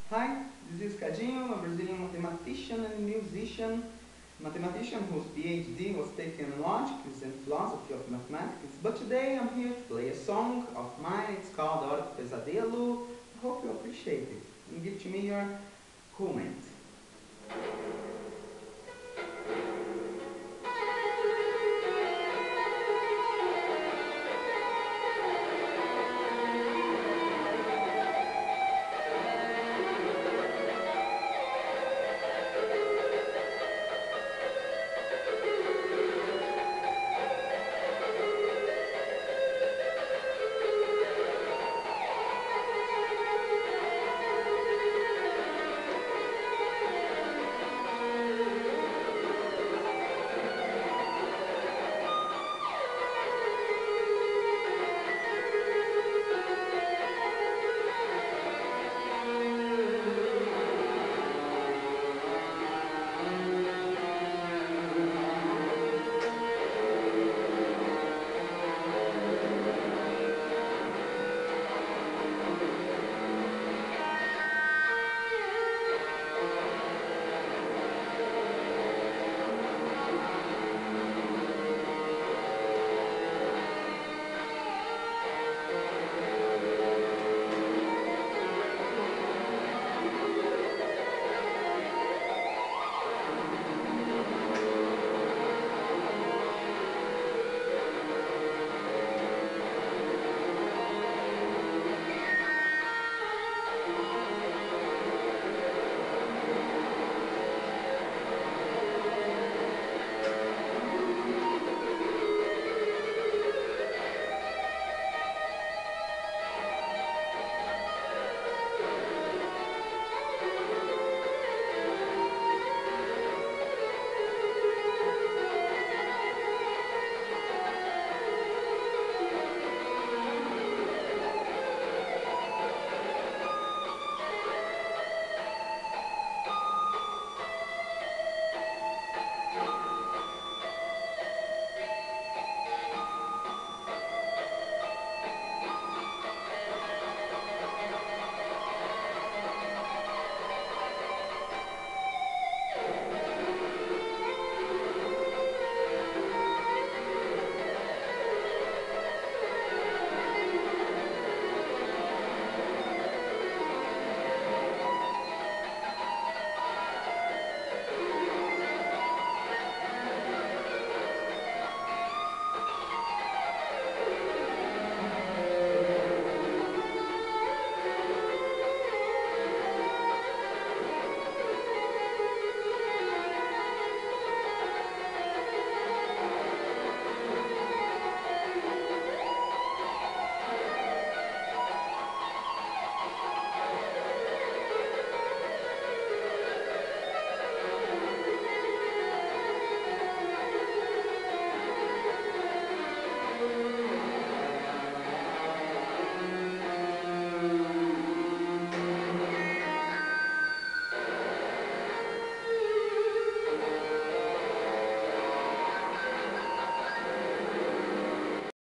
Hi, this is Cadinho, a Brazilian mathematician and musician, mathematician whose PhD was taken in logic and philosophy of mathematics, but today I'm here to play a song of mine. It's called Hora Pesadelo. I hope you appreciate it and give to me your comment.